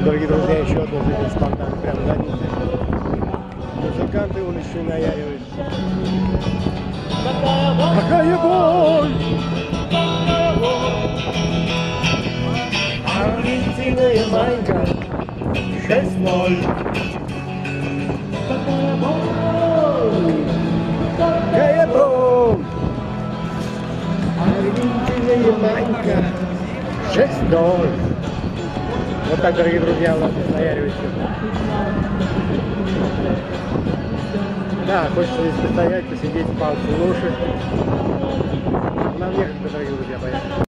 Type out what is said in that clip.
Дорогие друзья, еще одно зритель спонтанно прямо за ним. Музыканты уличные наяривают. Какая боль! Аргентина, Майка, 6-0. Какая боль! Какая боль! Аргентина, Майка, 6-0. Вот так, дорогие друзья, у нас здесь наяривает все. Да, хочется здесь постоять, посидеть, послушать. Нам ехать, дорогие друзья, поехали.